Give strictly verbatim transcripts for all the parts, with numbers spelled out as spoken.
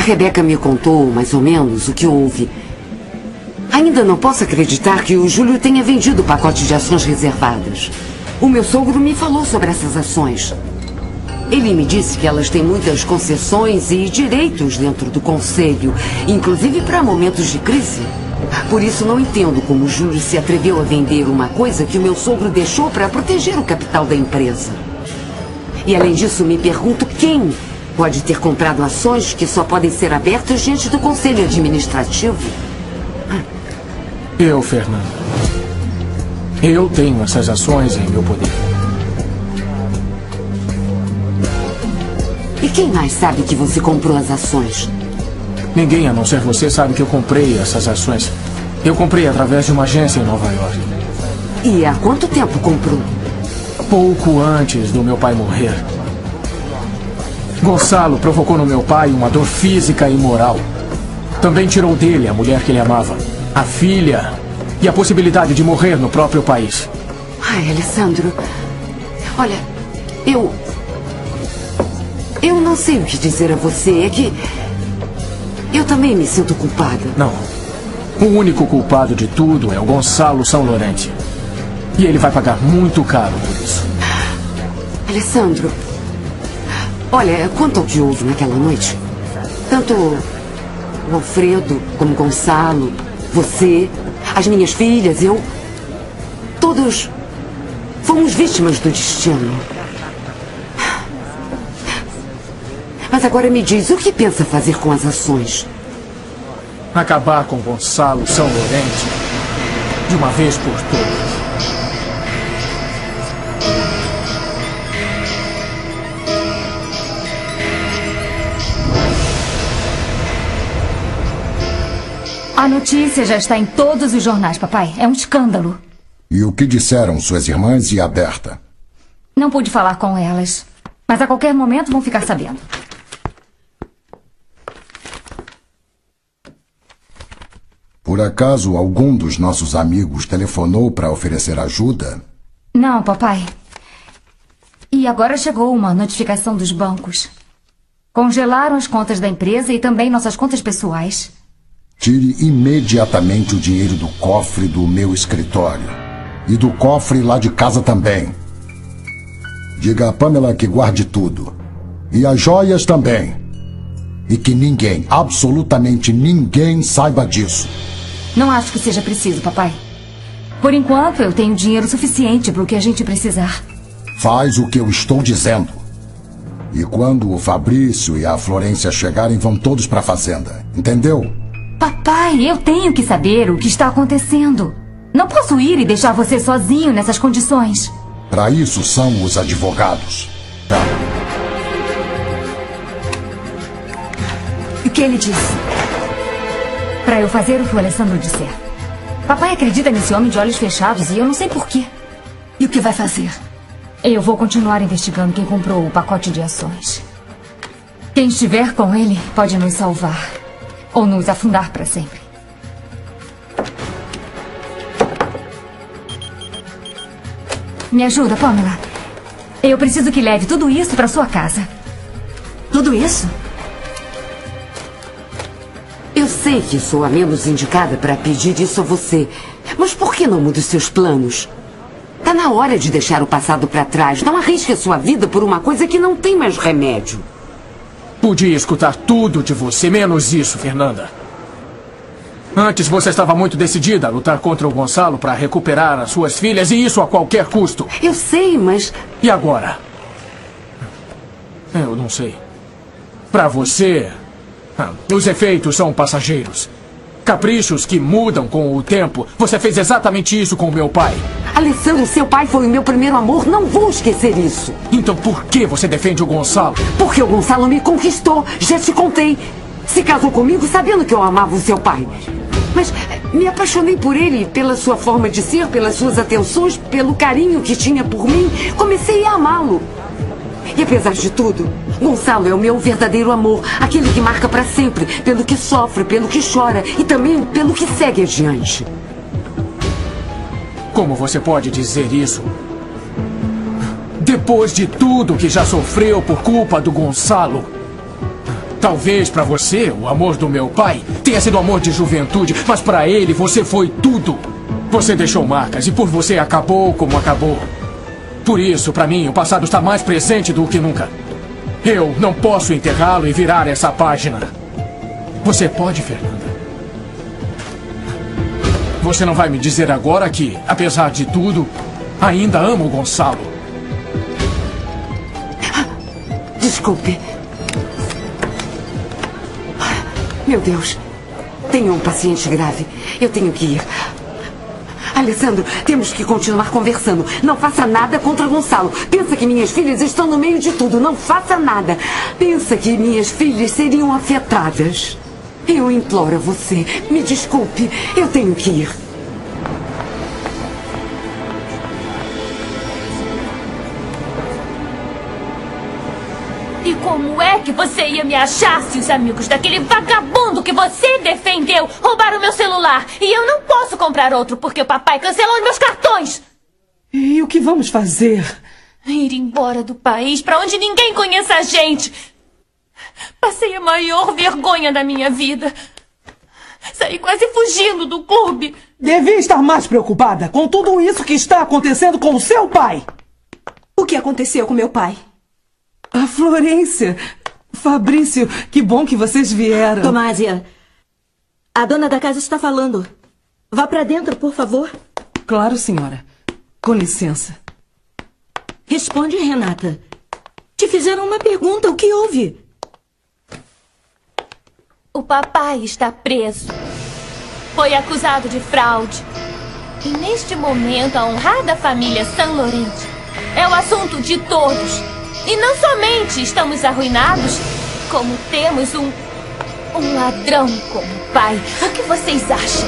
Rebeca me contou, mais ou menos, o que houve. Ainda não posso acreditar que o Júlio tenha vendido o pacote de ações reservadas. O meu sogro me falou sobre essas ações. Ele me disse que elas têm muitas concessões e direitos dentro do conselho, inclusive para momentos de crise. Por isso não entendo como o Júlio se atreveu a vender uma coisa que o meu sogro deixou para proteger o capital da empresa. E além disso, me pergunto quem pode ter comprado ações que só podem ser abertas diante do conselho administrativo. Eu, Fernanda. Eu tenho essas ações em meu poder. E quem mais sabe que você comprou as ações? Ninguém, a não ser você, sabe que eu comprei essas ações. Eu comprei através de uma agência em Nova York. E há quanto tempo comprou? Pouco antes do meu pai morrer. Gonçalo provocou no meu pai uma dor física e moral. Também tirou dele a mulher que ele amava, a filha e a possibilidade de morrer no próprio país. Ai, Alessandro, olha, eu... Eu não sei o que dizer a você. É que eu também me sinto culpada. Não. O único culpado de tudo é o Gonçalo São Lorente. E ele vai pagar muito caro por isso. Alessandro, olha, quanto ao que houve naquela noite, tanto o Alfredo como o Gonçalo, você, as minhas filhas, eu... Todos fomos vítimas do destino. Mas agora me diz, o que pensa fazer com as ações? Acabar com Gonçalo São Lorente de uma vez por todas. A notícia já está em todos os jornais, papai. É um escândalo. E o que disseram suas irmãs e a Berta? Não pude falar com elas, mas a qualquer momento vão ficar sabendo. Por acaso algum dos nossos amigos telefonou para oferecer ajuda? Não, papai. E agora chegou uma notificação dos bancos. Congelaram as contas da empresa e também nossas contas pessoais. Tire imediatamente o dinheiro do cofre do meu escritório. E do cofre lá de casa também. Diga a Pamela que guarde tudo. E as joias também. E que ninguém, absolutamente ninguém, saiba disso. Não acho que seja preciso, papai. Por enquanto, eu tenho dinheiro suficiente para o que a gente precisar. Faz o que eu estou dizendo. E quando o Fabrício e a Florência chegarem, vão todos para a fazenda. Entendeu? Papai, eu tenho que saber o que está acontecendo. Não posso ir e deixar você sozinho nessas condições. Para isso são os advogados. Tá. O que ele disse? Para eu fazer o que o Alessandro disser. Papai acredita nesse homem de olhos fechados e eu não sei porquê. E o que vai fazer? Eu vou continuar investigando quem comprou o pacote de ações. Quem estiver com ele pode nos salvar. Ou nos afundar para sempre. Me ajuda, Pamela. Eu preciso que leve tudo isso para sua casa. Tudo isso? Eu sei que sou a menos indicada para pedir isso a você. Mas por que não muda os seus planos? Tá na hora de deixar o passado para trás. Não arrisque a sua vida por uma coisa que não tem mais remédio. Podia escutar tudo de você, menos isso, Fernanda. Antes você estava muito decidida a lutar contra o Gonçalo para recuperar as suas filhas, e isso a qualquer custo. Eu sei, mas... E agora? Eu não sei. Para você, os efeitos são passageiros. Caprichos que mudam com o tempo. Você fez exatamente isso com o meu pai. Alessandro, seu pai foi o meu primeiro amor. Não vou esquecer isso. Então por que você defende o Gonçalo? Porque o Gonçalo me conquistou. Já te contei. Se casou comigo sabendo que eu amava o seu pai. Mas me apaixonei por ele, pela sua forma de ser, pelas suas atenções, pelo carinho que tinha por mim. Comecei a amá-lo. E apesar de tudo, Gonçalo é o meu verdadeiro amor. Aquele que marca para sempre, pelo que sofre, pelo que chora e também pelo que segue adiante. Como você pode dizer isso? Depois de tudo que já sofreu por culpa do Gonçalo. Talvez para você, o amor do meu pai tenha sido amor de juventude, mas para ele você foi tudo. Você deixou marcas e por você acabou como acabou. Por isso, para mim, o passado está mais presente do que nunca. Eu não posso enterrá-lo e virar essa página. Você pode, Fernanda. Você não vai me dizer agora que, apesar de tudo, ainda ama o Gonçalo? Desculpe. Meu Deus. Tenho um paciente grave. Eu tenho que ir. Alessandro, temos que continuar conversando. Não faça nada contra Gonçalo. Pensa que minhas filhas estão no meio de tudo. Não faça nada. Pensa que minhas filhas seriam afetadas. Eu imploro a você. Me desculpe. Eu tenho que ir. E como é que você ia me achar se os amigos daquele vagabundo que você defendeu roubaram meu celular? E eu não posso comprar outro porque o papai cancelou meus cartões. E o que vamos fazer? Ir embora do país para onde ninguém conheça a gente. Passei a maior vergonha da minha vida. Saí quase fugindo do clube. Devia estar mais preocupada com tudo isso que está acontecendo com o seu pai. O que aconteceu com meu pai? A Florência. Fabrício, que bom que vocês vieram. Tomásia, a dona da casa está falando. Vá para dentro, por favor. Claro, senhora. Com licença. Responde, Renata. Te fizeram uma pergunta. O que houve? O papai está preso. Foi acusado de fraude. E neste momento a honrada família San Laurenti é o assunto de todos. E não somente estamos arruinados, como temos um, um ladrão como pai. O que vocês acham?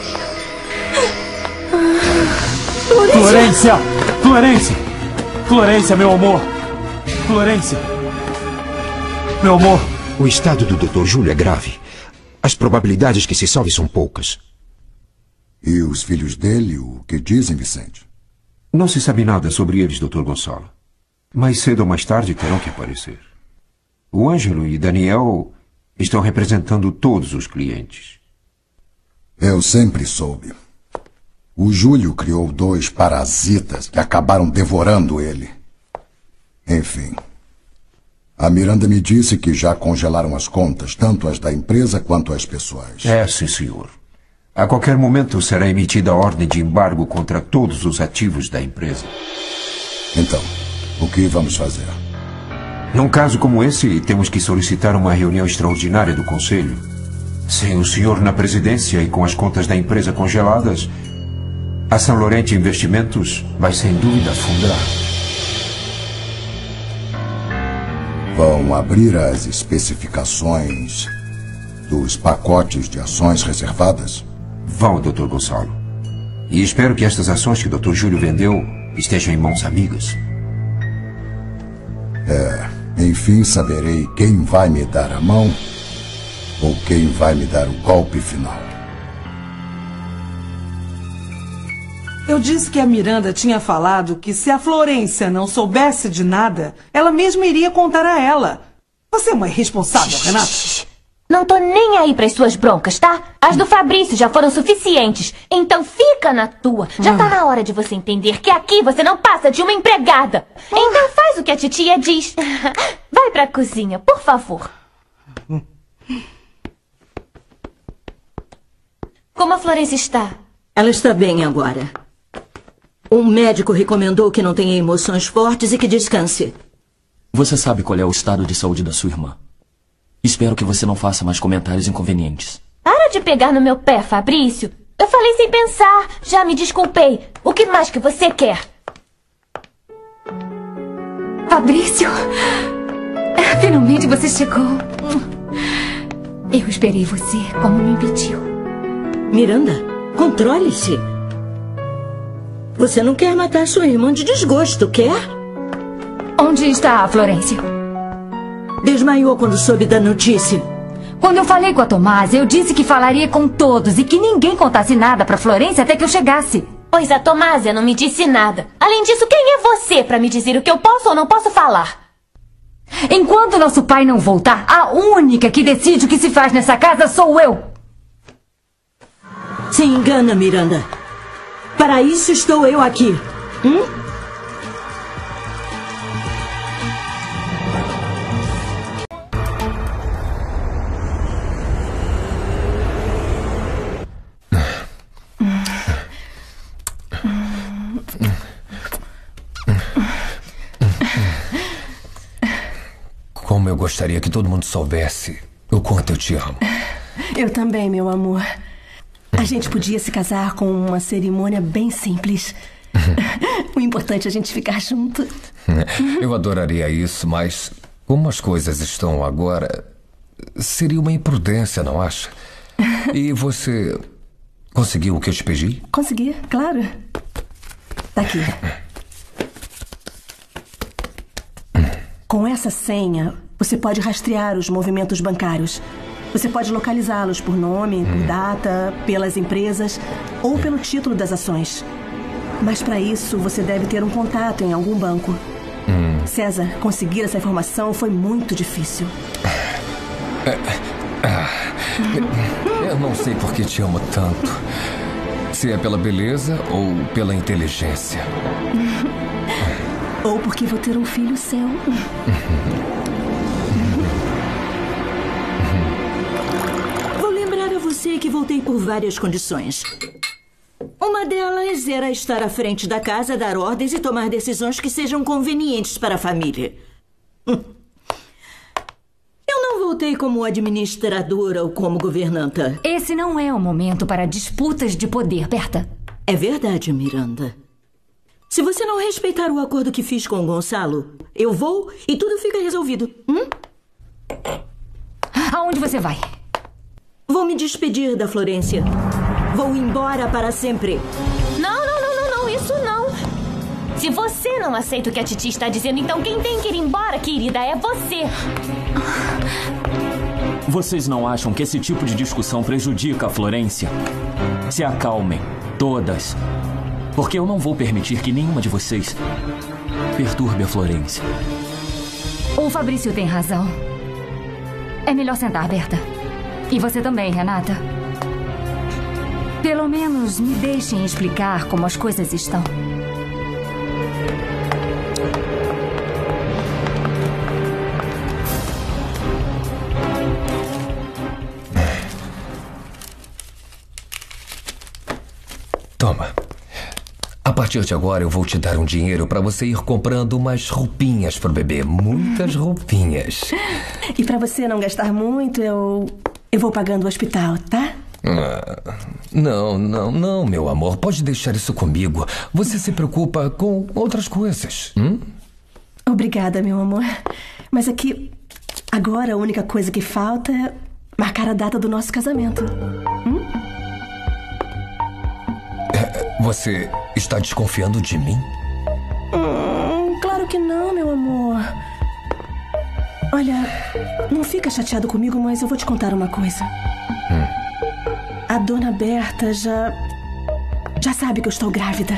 Florência! Florência! Florência, meu amor! Florência! Meu amor! O estado do doutor Júlio é grave. As probabilidades que se salve são poucas. E os filhos dele, o que dizem, Vicente? Não se sabe nada sobre eles, doutor Gonçalo. Mais cedo ou mais tarde terão que aparecer. O Ângelo e Daniel estão representando todos os clientes. Eu sempre soube. O Júlio criou dois parasitas que acabaram devorando ele. Enfim. A Miranda me disse que já congelaram as contas, tanto as da empresa quanto as pessoais. É, sim, senhor. A qualquer momento será emitida a ordem de embargo contra todos os ativos da empresa. Então, o que vamos fazer? Num caso como esse, temos que solicitar uma reunião extraordinária do Conselho. Sem o senhor na presidência e com as contas da empresa congeladas, a San Laurenti Investimentos vai sem dúvida afundar. Vão abrir as especificações dos pacotes de ações reservadas? Vão, doutor Gonçalo. E espero que estas ações que o doutor Júlio vendeu estejam em mãos amigas. É, enfim saberei quem vai me dar a mão ou quem vai me dar o golpe final. Eu disse que a Miranda tinha falado que se a Florência não soubesse de nada, ela mesma iria contar a ela. Você é uma irresponsável, Renata. Não tô nem aí pras suas broncas, tá? As do Fabrício já foram suficientes. Então fica na tua. Já tá na hora de você entender que aqui você não passa de uma empregada. Então faz o que a titia diz. Vai pra cozinha, por favor. Como a Florência está? Ela está bem agora. Um médico recomendou que não tenha emoções fortes e que descanse. Você sabe qual é o estado de saúde da sua irmã. Espero que você não faça mais comentários inconvenientes. Para de pegar no meu pé, Fabrício. Eu falei sem pensar. Já me desculpei. O que mais que você quer? Fabrício! Finalmente você chegou. Eu esperei você como me pediu. Miranda, controle-se. Você não quer matar sua irmã de desgosto, quer? Onde está a Florência? Desmaiou quando soube da notícia. Quando eu falei com a Tomásia, eu disse que falaria com todos e que ninguém contasse nada pra Florência até que eu chegasse. Pois a Tomásia não me disse nada. Além disso, quem é você pra me dizer o que eu posso ou não posso falar? Enquanto nosso pai não voltar, a única que decide o que se faz nessa casa sou eu. Se engana, Miranda. Para isso estou eu aqui. Hum? Como eu gostaria que todo mundo soubesse o quanto eu te amo. Eu também, meu amor. A gente podia se casar com uma cerimônia bem simples. O importante é a gente ficar junto. Eu adoraria isso, mas como as coisas estão agora, seria uma imprudência, não acha? E você conseguiu o que eu te pedi? Consegui, claro. Tá aqui. Com essa senha, você pode rastrear os movimentos bancários. Você pode localizá-los por nome, por data, pelas empresas ou pelo título das ações. Mas para isso, você deve ter um contato em algum banco. Hum. César, conseguir essa informação foi muito difícil. Eu não sei por que te amo tanto. Se é pela beleza ou pela inteligência. Ou porque vou ter um filho seu. Vou lembrar a você que voltei por várias condições. Uma delas era estar à frente da casa, dar ordens e tomar decisões que sejam convenientes para a família. Eu não voltei como administradora ou como governanta. Esse não é o momento para disputas de poder, Berta. É verdade, Miranda. Se você não respeitar o acordo que fiz com o Gonçalo, eu vou e tudo fica resolvido. Hum? Aonde você vai? Vou me despedir da Florência. Vou embora para sempre. Não, não, não, não, não, isso não. Se você não aceita o que a Titi está dizendo, então quem tem que ir embora, querida, é você. Vocês não acham que esse tipo de discussão prejudica a Florência? Se acalmem, todas. Porque eu não vou permitir que nenhuma de vocês perturbe a Florência. O Fabrício tem razão. É melhor sentar, Berta. E você também, Renata. Pelo menos me deixem explicar como as coisas estão. Toma. A partir de agora eu vou te dar um dinheiro para você ir comprando umas roupinhas pro bebê. Muitas roupinhas. E para você não gastar muito, eu... eu vou pagando o hospital, tá? Ah, não, não, não, meu amor. Pode deixar isso comigo. Você se preocupa com outras coisas. Hum? Obrigada, meu amor. Mas aqui, agora a única coisa que falta é marcar a data do nosso casamento. Hum? Você está desconfiando de mim? Hum, claro que não, meu amor. Olha, não fica chateado comigo, mas eu vou te contar uma coisa. Hum. A dona Berta já... já sabe que eu estou grávida.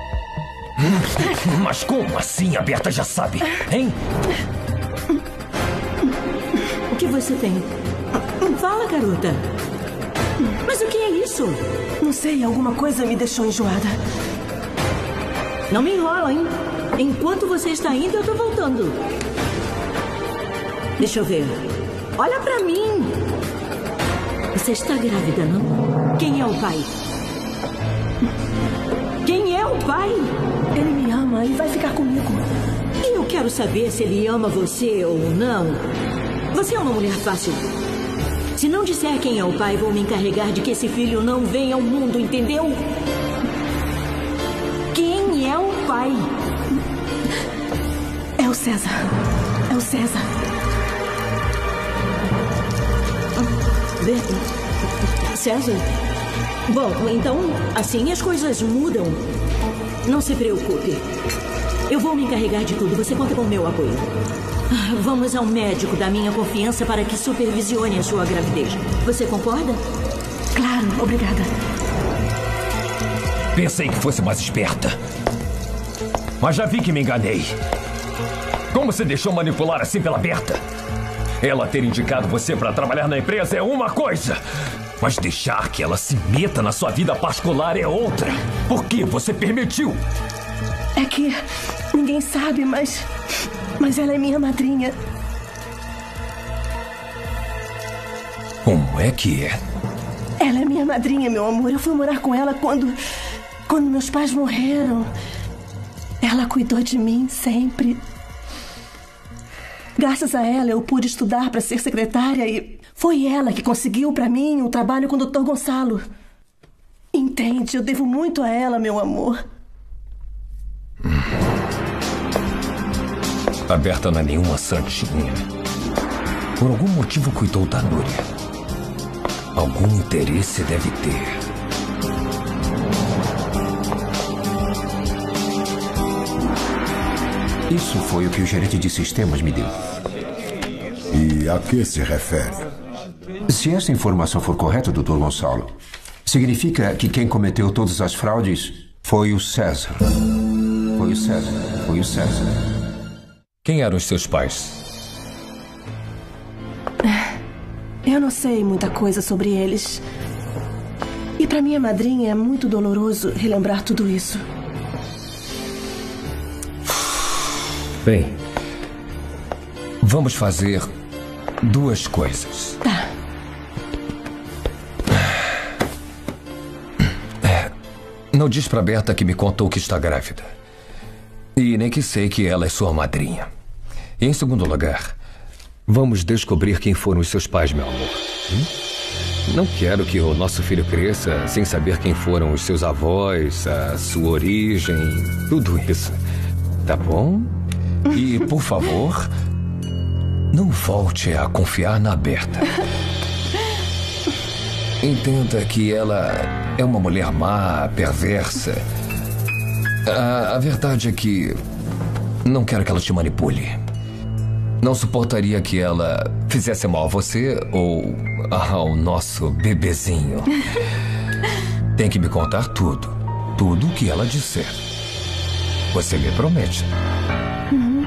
Mas como assim a Berta já sabe, hein? O que você tem? Fala, garota. Mas o que é isso? Não sei, alguma coisa me deixou enjoada. Não me enrola, hein? Enquanto você está indo, eu tô voltando. Deixa eu ver. Olha pra mim. Você está grávida, não? Quem é o pai? Quem é o pai? Ele me ama e vai ficar comigo. E eu quero saber se ele ama você ou não. Você é uma mulher fácil. Se não disser quem é o pai, vou me encarregar de que esse filho não venha ao mundo, entendeu? Quem é o pai? É o César. É o César. César? Bom, então, assim as coisas mudam. Não se preocupe. Eu vou me encarregar de tudo. Você conta com o meu apoio. Vamos ao médico da minha confiança para que supervisione a sua gravidez. Você concorda? Claro, obrigada. Pensei que fosse mais esperta. Mas já vi que me enganei. Como se deixou manipular assim pela Berta? Ela ter indicado você para trabalhar na empresa é uma coisa, mas deixar que ela se meta na sua vida particular é outra. Por que você permitiu? É que ninguém sabe, mas... Mas ela é minha madrinha. Como é que é? Ela é minha madrinha, meu amor. Eu fui morar com ela quando... Quando meus pais morreram. Ela cuidou de mim sempre. Graças a ela, eu pude estudar para ser secretária e foi ela que conseguiu para mim o trabalho com o doutor Gonçalo. Entende? Eu devo muito a ela, meu amor. A Berta não é nenhuma santinha. Por algum motivo cuidou da Núria. Algum interesse deve ter. Isso foi o que o gerente de sistemas me deu. E a que se refere? Se essa informação for correta, doutor Gonçalo, significa que quem cometeu todas as fraudes foi o César. Foi o César. Foi o César. Quem eram os seus pais? Eu não sei muita coisa sobre eles. E para minha madrinha é muito doloroso relembrar tudo isso. Bem, vamos fazer duas coisas. Tá. Não diz pra Berta que me contou que está grávida. E nem que sei que ela é sua madrinha. E em segundo lugar, vamos descobrir quem foram os seus pais, meu amor. Hum? Não quero que o nosso filho cresça sem saber quem foram os seus avós, a sua origem, tudo isso. Tá bom? E, por favor, não volte a confiar na Berta. Entenda que ela é uma mulher má, perversa. A, a verdade é que não quero que ela te manipule. Não suportaria que ela fizesse mal a você ou ao nosso bebezinho. Tem que me contar tudo. Tudo o que ela disser. Você me promete? Uhum.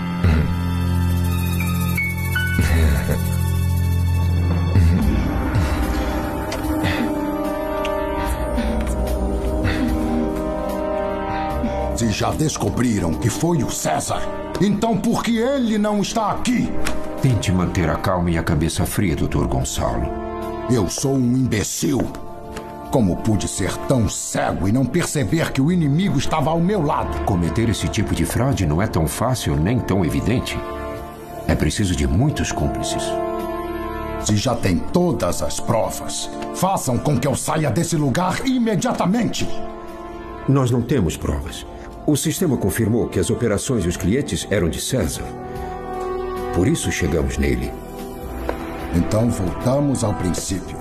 Se já descobriram que foi o César, então por que ele não está aqui? Tente manter a calma e a cabeça fria, doutor Gonçalo. Eu sou um imbecil. Como pude ser tão cego e não perceber que o inimigo estava ao meu lado? Cometer esse tipo de fraude não é tão fácil nem tão evidente. É preciso de muitos cúmplices. Se já tem todas as provas, façam com que eu saia desse lugar imediatamente. Nós não temos provas. O sistema confirmou que as operações e os clientes eram de César. Por isso chegamos nele. Então voltamos ao princípio.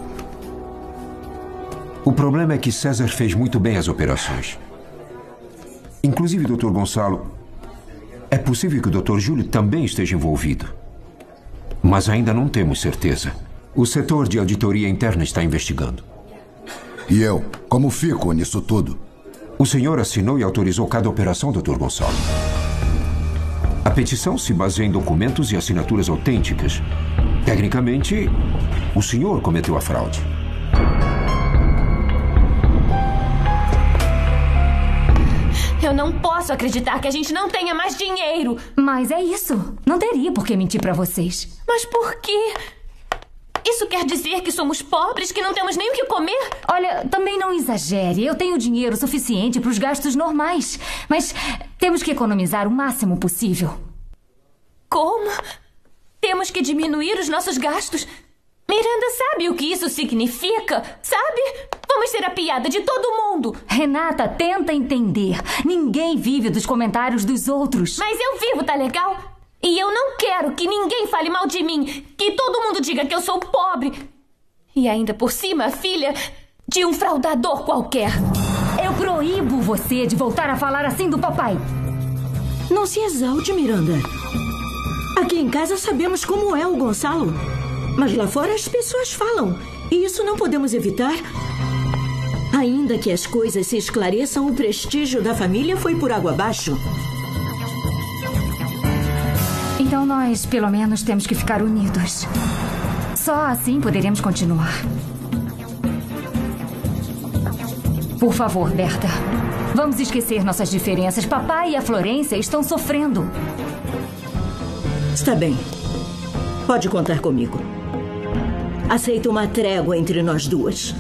O problema é que César fez muito bem as operações. Inclusive, doutor Gonçalo, é possível que o doutor Júlio também esteja envolvido. Mas ainda não temos certeza. O setor de auditoria interna está investigando. E eu? Como fico nisso tudo? O senhor assinou e autorizou cada operação, doutor Gonçalo. A petição se baseia em documentos e assinaturas autênticas. Tecnicamente, o senhor cometeu a fraude. Eu não posso acreditar que a gente não tenha mais dinheiro. Mas é isso. Não teria por que mentir pra vocês. Mas por quê? Isso quer dizer que somos pobres, que não temos nem o que comer? Olha, também não exagere. Eu tenho dinheiro suficiente para os gastos normais. Mas temos que economizar o máximo possível. Como? Temos que diminuir os nossos gastos? Miranda sabe o que isso significa, sabe? Vamos ser a piada de todo mundo. Renata, tenta entender. Ninguém vive dos comentários dos outros. Mas eu vivo, tá legal? E eu não quero que ninguém fale mal de mim, que todo mundo diga que eu sou pobre. E ainda por cima, filha de um fraudador qualquer. Eu proíbo você de voltar a falar assim do papai. Não se exalte, Miranda. Aqui em casa sabemos como é o Gonçalo. Mas lá fora as pessoas falam. E isso não podemos evitar. Ainda que as coisas se esclareçam, o prestígio da família foi por água abaixo. Então nós, pelo menos, temos que ficar unidos. Só assim poderemos continuar. Por favor, Berta. Vamos esquecer nossas diferenças. Papai e a Florência estão sofrendo. Está bem. Pode contar comigo. Aceito uma trégua entre nós duas.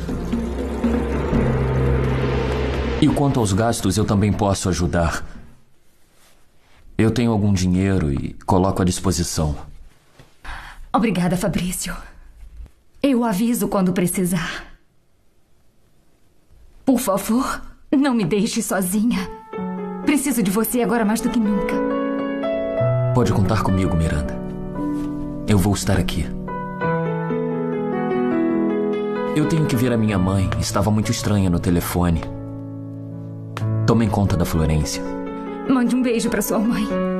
E quanto aos gastos, eu também posso ajudar. Eu tenho algum dinheiro e coloco à disposição. Obrigada, Fabrício. Eu aviso quando precisar. Por favor, não me deixe sozinha. Preciso de você agora mais do que nunca. Pode contar comigo, Miranda. Eu vou estar aqui. Eu tenho que ver a minha mãe. Estava muito estranha no telefone. Tomem conta da Florência. Mande um beijo para sua mãe.